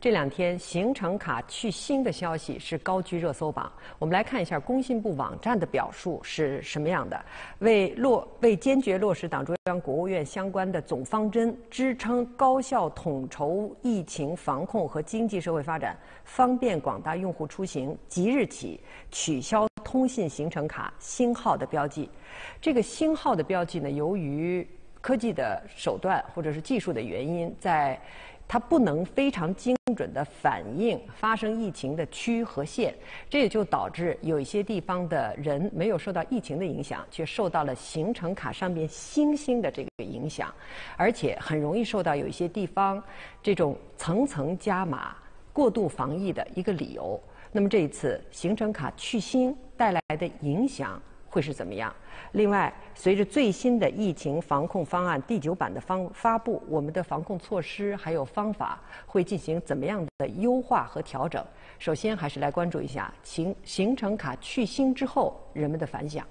这两天行程卡去星的消息是高居热搜榜。我们来看一下工信部网站的表述是什么样的：为坚决落实党中央、国务院相关的总方针，支撑高效统筹疫情防控和经济社会发展，方便广大用户出行，即日起取消通信行程卡星号的标记。这个星号的标记呢，由于科技的手段或者是技术的原因，它不能非常精准地反映发生疫情的区和县，这也就导致有一些地方的人没有受到疫情的影响，却受到了行程卡上面星星的这个影响，而且很容易受到有一些地方这种层层加码、过度防疫的一个理由。那么这一次行程卡去星带来的影响会是怎么样？另外，随着最新的疫情防控方案第9版的发布，我们的防控措施还有方法会进行怎么样的优化和调整？首先，还是来关注一下行程卡去星之后人们的反响。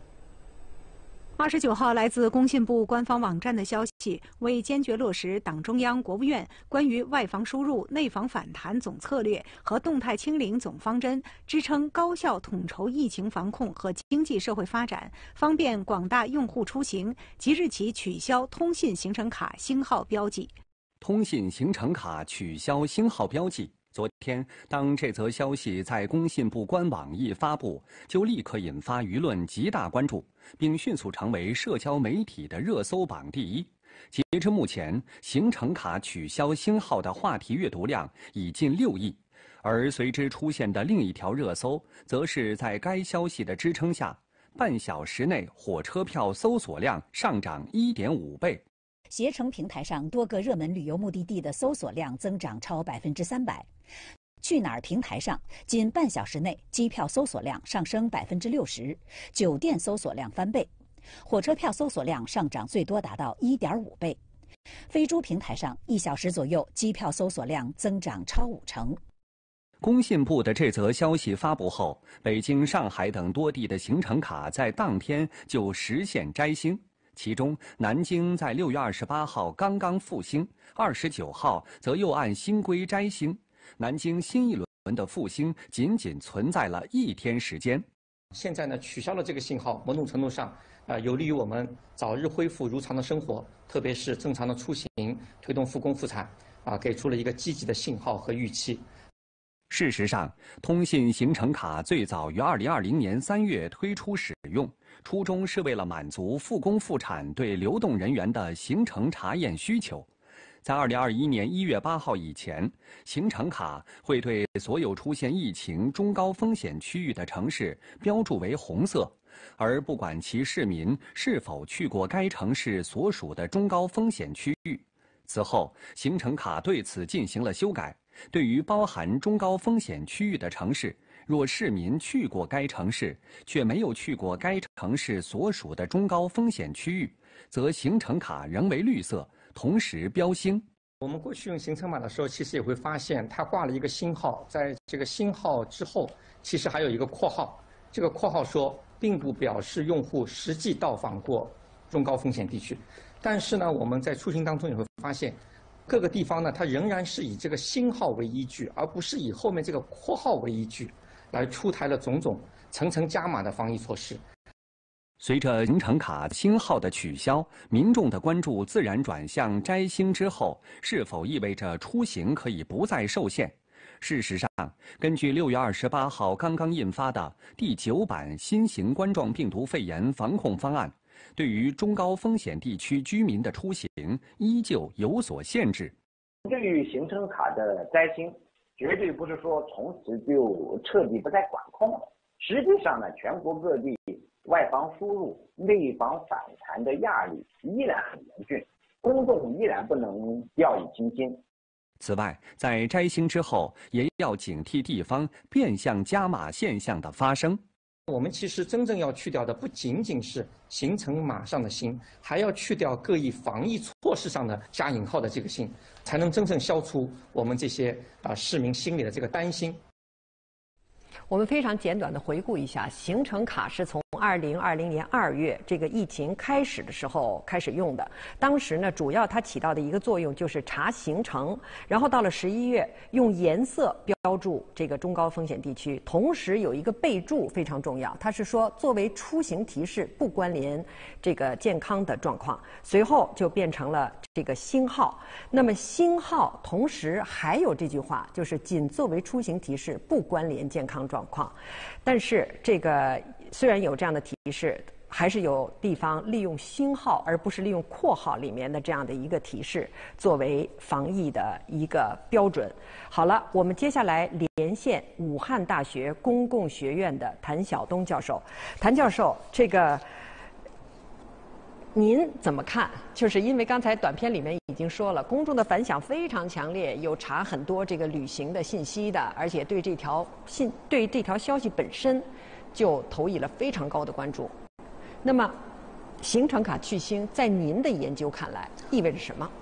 29号，来自工信部官方网站的消息，为坚决落实党中央、国务院关于外防输入、内防反弹总策略和动态清零总方针，支撑高效统筹疫情防控和经济社会发展，方便广大用户出行，即日起取消通信行程卡星号标记。 通信行程卡取消星号标记。昨天，当这则消息在工信部官网一发布，就立刻引发舆论极大关注，并迅速成为社交媒体的热搜榜第一。截至目前，行程卡取消星号的话题阅读量已近6亿，而随之出现的另一条热搜，则是在该消息的支撑下，半小时内火车票搜索量上涨1.5倍。 携程平台上多个热门旅游目的地的搜索量增长超300%，去哪儿平台上仅半小时内机票搜索量上升60%，酒店搜索量翻倍，火车票搜索量上涨最多达到1.5倍。飞猪平台上1小时左右机票搜索量增长超50%。 工信部的这则消息发布后，北京、上海等多地的行程卡在当天就实现摘星。其中，南京在6月28号刚刚复星，29号则又按新规摘星。南京新一轮的复星仅存在了1天时间。 现在呢，取消了这个信号，某种程度上，有利于我们早日恢复如常的生活，特别是正常的出行，推动复工复产，给出了一个积极的信号和预期。 事实上，通信行程卡最早于2020年3月推出使用，初衷是为了满足复工复产对流动人员的行程查验需求。在2021年1月8号以前，行程卡会对所有出现疫情中高风险区域的城市标注为红色，而不管其市民是否去过该城市所属的中高风险区域。此后，行程卡对此进行了修改。对于包含中高风险区域的城市，若市民去过该城市，却没有去过该城市所属的中高风险区域，则行程卡仍为绿色，同时标星。 我们过去用行程码的时候，其实也会发现它挂了一个星号，在这个星号之后，其实还有一个括号。这个括号说，并不表示用户实际到访过中高风险地区。但是呢，我们在出行当中也会发现，各个地方呢，它仍然是以这个星号为依据，而不是以后面这个括号为依据，来出台了种种层层加码的防疫措施。 随着行程卡星号的取消，民众的关注自然转向摘星之后是否意味着出行可以不再受限。事实上，根据6月28号刚刚印发的第9版新型冠状病毒肺炎防控方案，对于中高风险地区居民的出行依旧有所限制。 对于行程卡的摘星，绝对不是说从此就彻底不再管控了。实际上呢，全国各地外防输入、内防反弹的压力依然很严峻，公众依然不能掉以轻心。 此外，在摘星之后，也要警惕地方变相加码现象的发生。 我们其实真正要去掉的不仅仅是行程码上的星，还要去掉各异防疫措施上的加引号的这个星，才能真正消除我们这些市民心里的这个担心。 我们非常简短的回顾一下，行程卡是从 2020年2月这个疫情开始的时候开始用的。当时呢，主要它起到的一个作用就是查行程，然后到了11月，用颜色标注这个中高风险地区，同时有一个备注非常重要，它是说作为出行提示，不关联这个健康的状况。随后就变成了这个星号。那么星号同时还有这句话，就是仅作为出行提示，不关联健康状况。但是这个虽然有这样的提示，还是有地方利用星号而不是利用括号里面的这样的一个提示作为防疫的一个标准。好了，我们接下来连线武汉大学公共学院的谭晓东教授。谭教授，这个您怎么看？就是因为刚才短片里面已经说了，公众的反响非常强烈，有查很多这个旅行的信息的，而且对这条消息本身就投以了非常高的关注。那么，行程卡去星在您的研究看来意味着什么？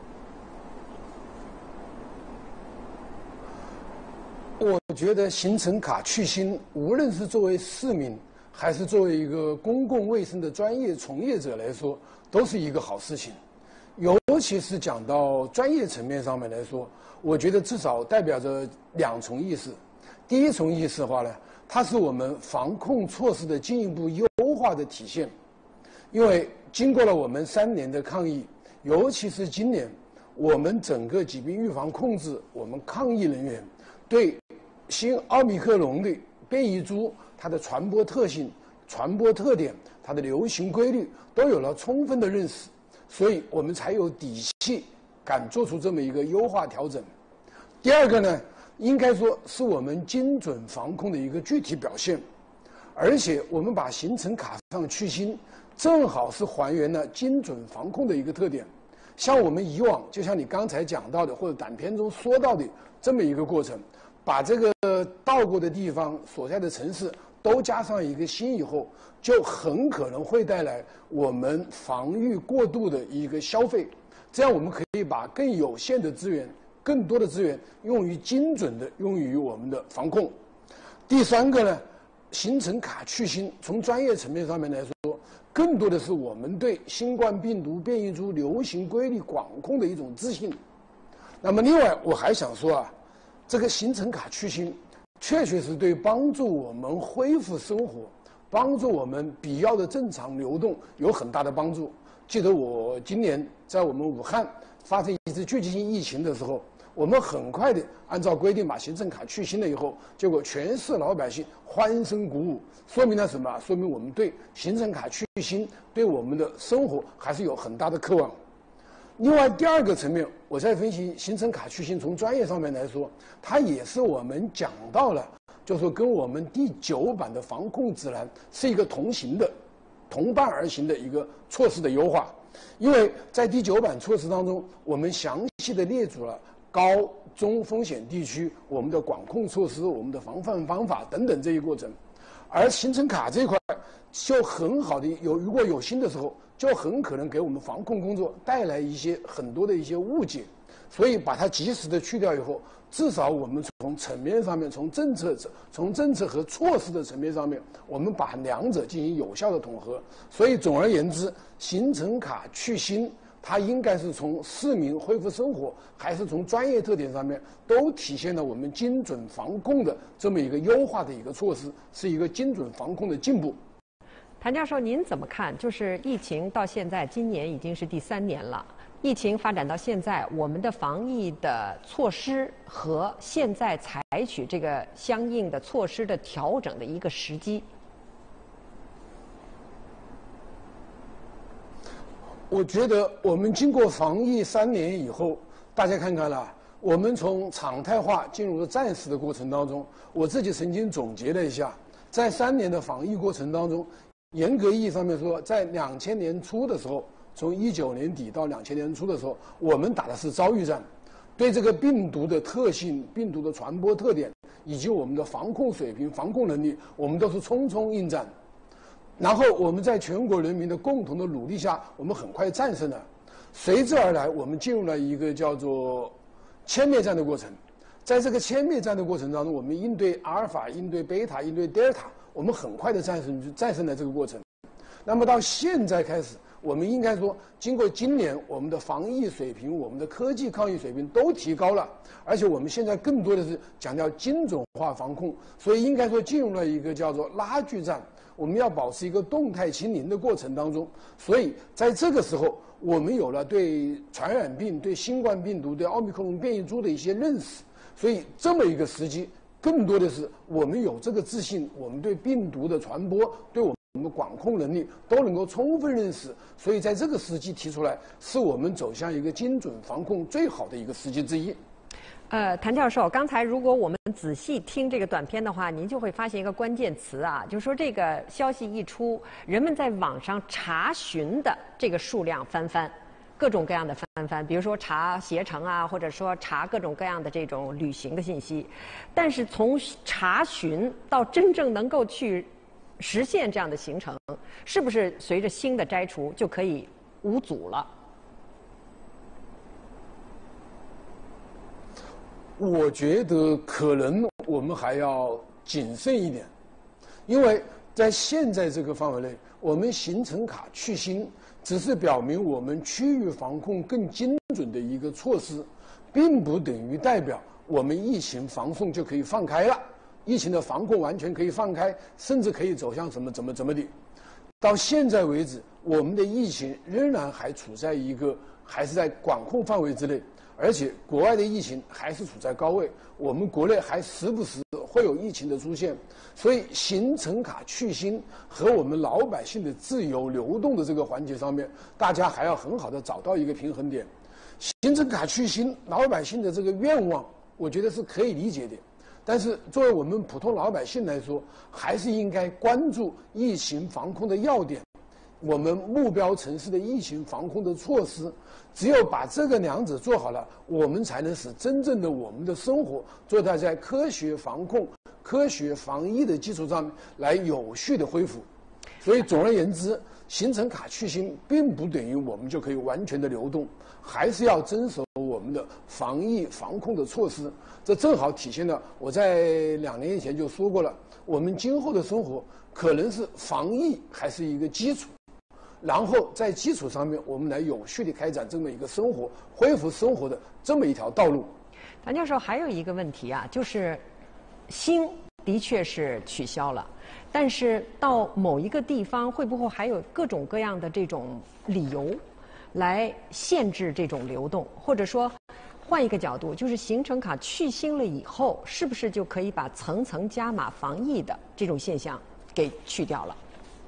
我觉得行程卡去星，无论是作为市民，还是作为一个公共卫生的专业从业者来说，都是一个好事情。尤其是讲到专业层面上面来说，我觉得至少代表着2重意思。第一重意思的话呢，它是我们防控措施的进一步优化的体现。因为经过了我们3年的抗疫，尤其是今年，我们整个疾病预防控制，我们抗疫人员对新奥密克戎的变异株它的传播特性、传播特点、它的流行规律都有了充分的认识，所以我们才有底气敢做出这么一个优化调整。第二个呢，应该说是我们精准防控的一个具体表现，而且我们把行程卡上去星，正好是还原了精准防控的一个特点。像我们以往，就像你刚才讲到的，或者短片中说到的这么一个过程，把这个到过的地方所在的城市都加上一个星以后，就很可能会带来我们防御过度的一个消费。这样我们可以把更有限的资源、更多的资源用于精准的用于我们的防控。第三个呢，行程卡去星，从专业层面上面来说，更多的是我们对新冠病毒变异株流行规律管控的一种自信。那么另外我还想说啊，这个行程卡去星确实是对帮助我们恢复生活、帮助我们必要的正常流动有很大的帮助。记得我今年在我们武汉发生一次聚集性疫情的时候，我们很快的按照规定把行程卡去星了以后，结果全市老百姓欢声鼓舞，说明了什么？说明我们对行程卡去星对我们的生活还是有很大的渴望。另外第二个层面，我再分析行程卡去星，从专业上面来说，它也是我们讲到了，就是说跟我们第9版的防控指南是一个同伴而行的一个措施的优化。因为在第9版措施当中，我们详细的列出了高中风险地区我们的管控措施、我们的防范方法等等这一过程，而行程卡这一块就很好的如果有新的时候，就很可能给我们防控工作带来很多的一些误解，所以把它及时的去掉以后，至少我们从层面上面，从政策和措施的层面上面，我们把2者进行有效的统合。所以总而言之，行程卡去星，它应该是从市民恢复生活，还是从专业特点上面，都体现了我们精准防控的这么一个优化的一个措施，是一个精准防控的进步。 谭教授，您怎么看？就是疫情到现在，今年已经是第3年了。疫情发展到现在，我们的防疫的措施和现在采取这个相应的措施的调整的一个时机。 我觉得我们经过防疫3年以后，大家看看了，我们从常态化进入了战时的过程当中，我自己曾经总结了一下，在3年的防疫过程当中，严格意义上面说，在2000年初的时候，从19年底到2000年初的时候，我们打的是遭遇战，对这个病毒的特性、病毒的传播特点以及我们的防控水平、防控能力，我们都是冲锋应战。然后我们在全国人民的共同的努力下，我们很快战胜了。随之而来，我们进入了一个叫做歼灭战的过程。在这个歼灭战的过程当中，我们应对阿尔法、应对贝塔、应对德尔塔， 我们很快的战胜了这个过程。那么到现在开始，我们应该说，经过今年我们的防疫水平、我们的科技抗疫水平都提高了，而且我们现在更多的是强调精准化防控，所以应该说进入了一个叫做拉锯战，我们要保持一个动态清零的过程当中。所以在这个时候，我们有了对传染病、对新冠病毒、对奥密克戎变异株的一些认识，所以这么一个时机，更多的是我们有这个自信，我们对病毒的传播，对我们管控能力都能够充分认识，所以在这个时机提出来，是我们走向一个精准防控最好的一个时机之一。 谭教授，刚才如果我们仔细听这个短片的话，您就会发现一个关键词啊，就是说这个消息一出，人们在网上查询的这个数量翻，各种各样的翻，比如说查携程啊，或者说查各种各样的这种旅行的信息，但是从查询到真正能够去实现这样的行程，是不是随着新的摘除就可以无阻了？ 我觉得可能我们还要谨慎一点，因为在现在这个范围内，我们行程卡去新只是表明我们区域防控更精准的一个措施，并不等于代表我们疫情防控就可以放开了，疫情的防控完全可以放开，甚至可以走向怎么的。到现在为止，我们的疫情仍然还处在一个还是在管控范围之内，而且国外的疫情还是处在高位，我们国内还时不时会有疫情的出现，所以行程卡去新和我们老百姓的自由流动的这个环节上面，大家还要很好的找到一个平衡点。行程卡去新，老百姓的这个愿望，我觉得是可以理解的。但是作为我们普通老百姓来说，还是应该关注疫情防控的要点，我们目标城市的疫情防控的措施，只有把这个两者做好了，我们才能使真正的我们的生活做到在科学防控、科学防疫的基础上来有序的恢复。所以总而言之，行程卡去新并不等于我们就可以完全的流动，还是要遵守我们的防疫防控的措施。这正好体现了我在2年以前就说过了，我们今后的生活可能是防疫还是一个基础，然后在基础上面我们来有序的开展这么一个生活恢复生活的这么一条道路。 谭教授，还有一个问题啊，就是新的确是取消了，但是到某一个地方会不会还有各种各样的这种理由来限制这种流动？或者说换一个角度，就是行程卡去新了以后，是不是就可以把层层加码防疫的这种现象给去掉了？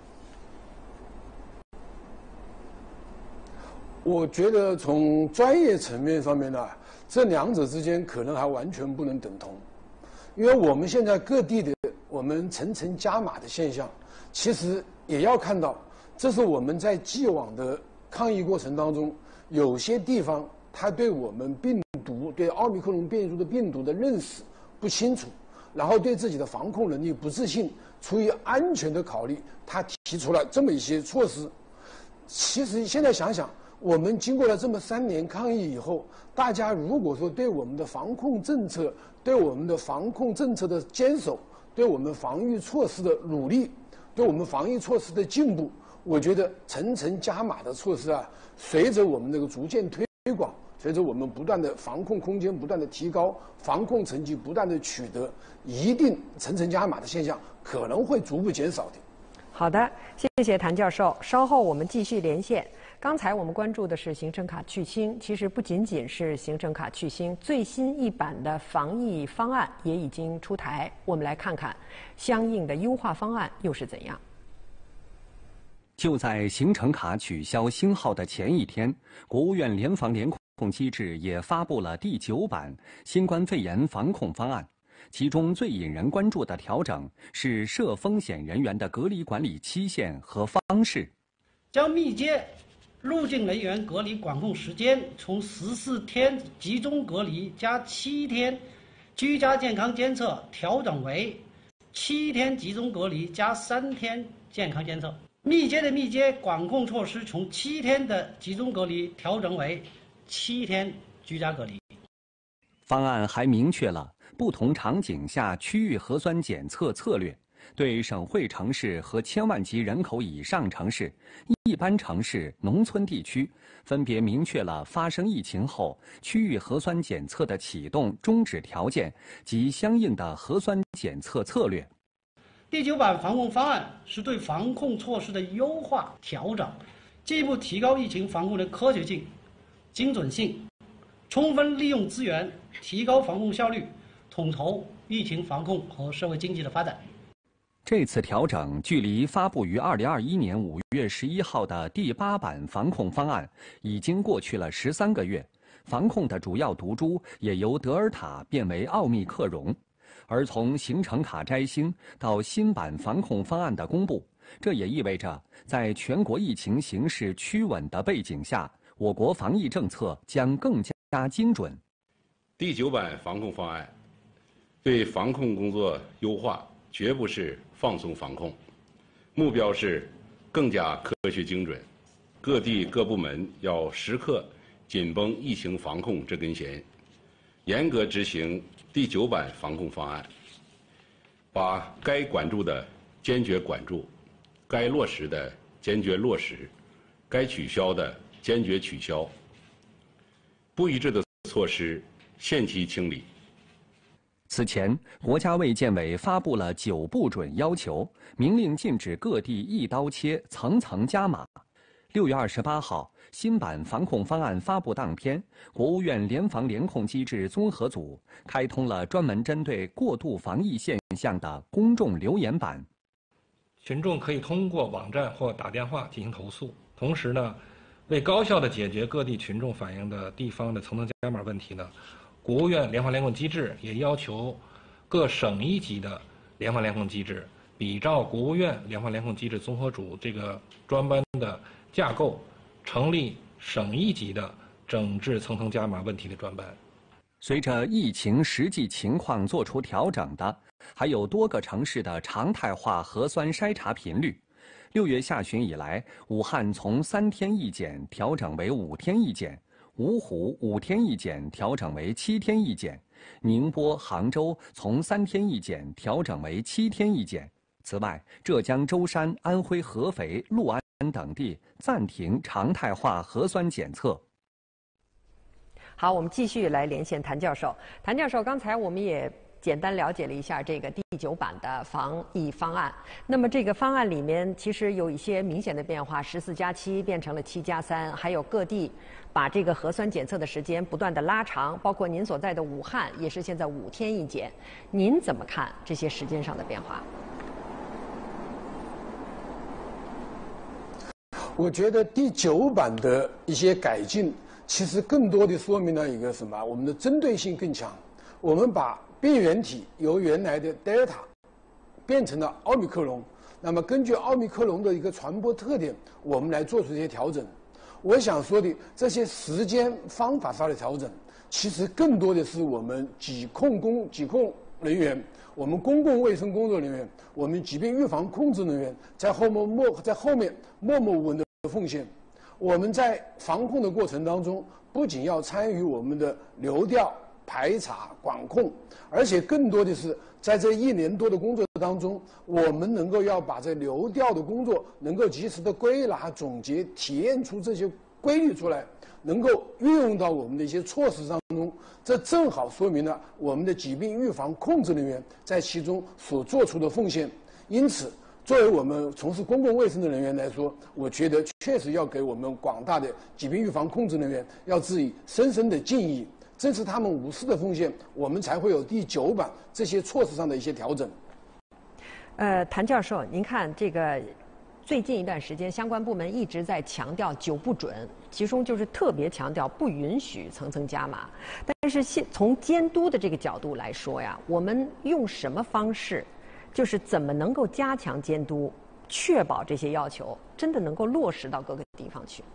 我觉得从专业层面上面呢，这两者之间可能还完全不能等同，因为我们现在各地的我们层层加码的现象，其实也要看到，这是我们在既往的抗疫过程当中，有些地方它对我们病毒、对奥密克戎变异株的病毒的认识不清楚，然后对自己的防控能力不自信，出于安全的考虑，他提出了这么一些措施。其实现在想想，我们经过了这么3年抗疫以后，大家如果说对我们的防控政策、对我们的防控政策的坚守、对我们防御措施的努力、对我们防疫措施的进步，我觉得层层加码的措施啊，随着我们这个逐渐推广，随着我们不断的防控空间不断的提高，防控成绩不断的取得，一定层层加码的现象可能会逐步减少的。 好的，谢谢谭教授。稍后我们继续连线。刚才我们关注的是行程卡去新，其实不仅仅是行程卡去新，最新一版的防疫方案也已经出台。我们来看看相应的优化方案又是怎样。 就在行程卡取消星号的前一天，国务院联防联控机制也发布了第9版新冠肺炎防控方案。其中最引人关注的调整是涉风险人员的隔离管理期限和方式， 将密接入境人员隔离管控时间从14天集中隔离加7天居家健康监测调整为7天集中隔离加3天健康监测。密接的密接管控措施从7天的集中隔离调整为7天居家隔离。 方案还明确了不同场景下区域核酸检测策略， 对省会城市和1000万级人口以上城市、一般城市、农村地区，分别明确了发生疫情后区域核酸检测的启动、终止条件及相应的核酸检测策略。 第9版防控方案是对防控措施的优化调整，进一步提高疫情防控的科学性、精准性，充分利用资源，提高防控效率，统筹疫情防控和社会经济的发展。 这次调整距离发布于2021年5月11号的第8版防控方案已经过去了13个月，防控的主要毒株也由德尔塔变为奥密克戎。而从行程卡摘星到新版防控方案的公布，这也意味着在全国疫情形势趋稳的背景下，我国防疫政策将更加精准。 第9版防控方案对防控工作优化绝不是放松防控，目标是更加科学精准。各地各部门要时刻紧绷疫情防控这根弦，严格执行第9版防控方案，把该管住的坚决管住，该落实的坚决落实，该取消的坚决取消。不一致的措施限期清理。 此前，国家卫健委发布了9不准要求，明令禁止各地一刀切、层层加码。6月28号，新版防控方案发布当天，国务院联防联控机制综合组开通了专门针对过度防疫现象的公众留言板。 群众可以通过网站或打电话进行投诉。同时呢，为高效地解决各地群众反映的地方的层层加码问题呢，国务院联防联控机制也要求各省一级的联防联控机制比照国务院联防联控机制综合组这个专班的架构，成立省一级的整治层层加码问题的专班。 随着疫情实际情况做出调整的，还有多个城市的常态化核酸筛查频率。6月下旬以来，武汉从3天一检调整为5天一检，芜湖5天一检调整为7天一检，宁波、杭州从3天一检调整为7天一检。此外，浙江舟山、安徽合肥、六安等地暂停常态化核酸检测。 好，我们继续来连线谭教授。谭教授，刚才我们也简单了解了一下这个第9版的防疫方案。那么这个方案里面其实有一些明显的变化，14+7变成了7+3，还有各地把这个核酸检测的时间不断的拉长，包括您所在的武汉也是现在5天一检。您怎么看这些时间上的变化？ 我觉得第9版的一些改进，其实更多的说明了一个什么？我们的针对性更强。我们把病原体由原来的德尔塔变成了奥密克戎，那么根据奥密克戎的一个传播特点，我们来做出一些调整。我想说的这些时间方法上的调整，其实更多的是我们疾控人员、我们公共卫生工作人员、我们疾病预防控制人员在后面默默无闻的奉献。我们在防控的过程当中，不仅要参与我们的流调、排查、管控，而且更多的是在这1年多的工作当中，我们能够要把这流调的工作能够及时的归纳、总结、体验出这些规律出来，能够运用到我们的一些措施当中。这正好说明了我们的疾病预防控制人员在其中所做出的奉献。因此，作为我们从事公共卫生的人员来说，我觉得确实要给我们广大的疾病预防控制人员要致以深深的敬意。正是他们无私的奉献，我们才会有第9版这些措施上的一些调整。 谭教授，您看这个最近一段时间，相关部门一直在强调9不准，其中就是特别强调不允许层层加码。但是从监督的这个角度来说呀，我们用什么方式，就是怎么能够加强监督，确保这些要求真的能够落实到各个地方去？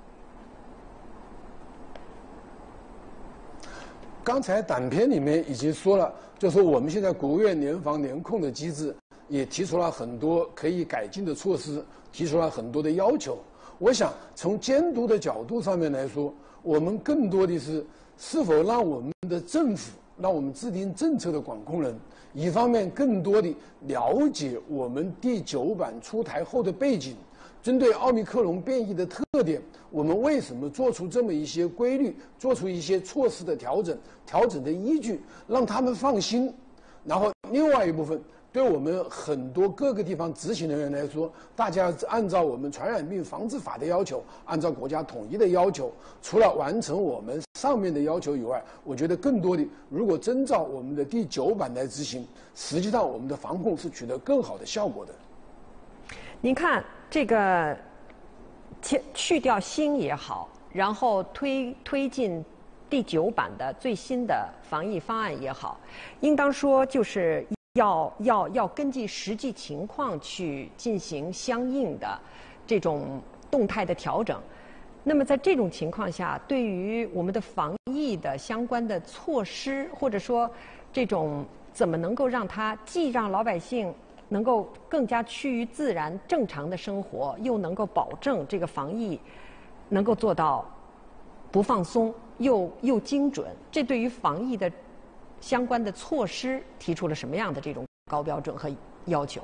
刚才短片里面已经说了，就是我们现在国务院联防联控的机制也提出了很多可以改进的措施，提出了很多的要求。我想从监督的角度上面来说，我们更多的是否让我们的政府、 让我们制定政策的管控人，一方面更多的了解我们第9版出台后的背景，针对奥密克戎变异的特点，我们为什么做出这么一些规律，做出一些措施的调整的依据，让他们放心。然后另外一部分，对我们很多各个地方执行人员来说，大家按照我们传染病防治法的要求，按照国家统一的要求，除了完成我们上面的要求以外，我觉得更多的，如果遵照我们的第9版来执行，实际上我们的防控是取得更好的效果的。 您看这个去掉新也好，然后推进第9版的最新的防疫方案也好，应当说就是要根据实际情况去进行相应的这种动态的调整。那么在这种情况下，对于我们的防疫的相关的措施，或者说这种怎么能够让它既让老百姓能够更加趋于自然正常的生活，又能够保证这个防疫能够做到不放松又精准，这对于防疫的相关的措施提出了什么样的这种高标准和要求？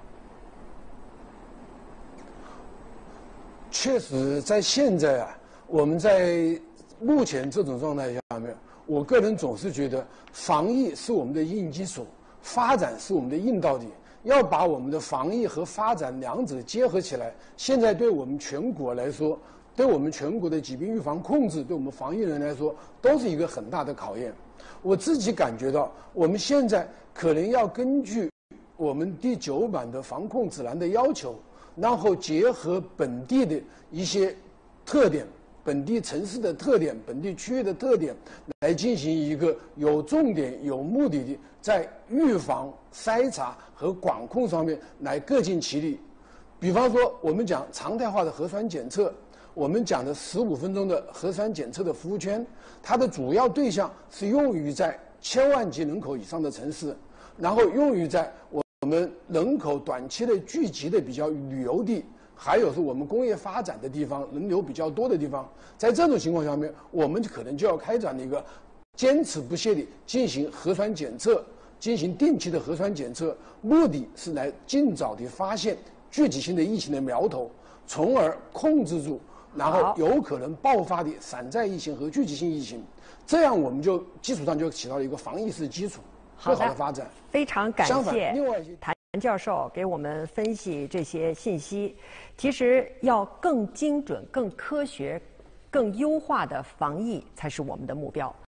确实，在现在啊，我们在目前这种状态下面，我个人总是觉得，防疫是我们的硬基础，发展是我们的硬道理。要把我们的防疫和发展两者结合起来，现在对我们全国来说，对我们全国的疾病预防控制，对我们防疫人来说，都是一个很大的考验。我自己感觉到，我们现在可能要根据我们第9版的防控指南的要求，然后结合本地的一些特点、本地城市的特点、本地区域的特点，来进行一个有重点、有目的的在预防、筛查和管控上面来各尽其力。比方说，我们讲常态化的核酸检测，我们讲的15分钟的核酸检测的服务圈，它的主要对象是用于在1000万级人口以上的城市，然后用于在我们人口短期的聚集的比较旅游地，还有是我们工业发展的地方，人流比较多的地方。在这种情况下面，我们可能就要开展一个坚持不懈地进行核酸检测，进行定期的核酸检测，目的是来尽早地发现聚集性的疫情的苗头，从而控制住然后有可能爆发的散在疫情和聚集性疫情，这样我们就基础上就起到了一个防疫式基础，更好的发展。 非常感谢另外一些谭教授给我们分析这些信息。其实要更精准、更科学、更优化的防疫才是我们的目标。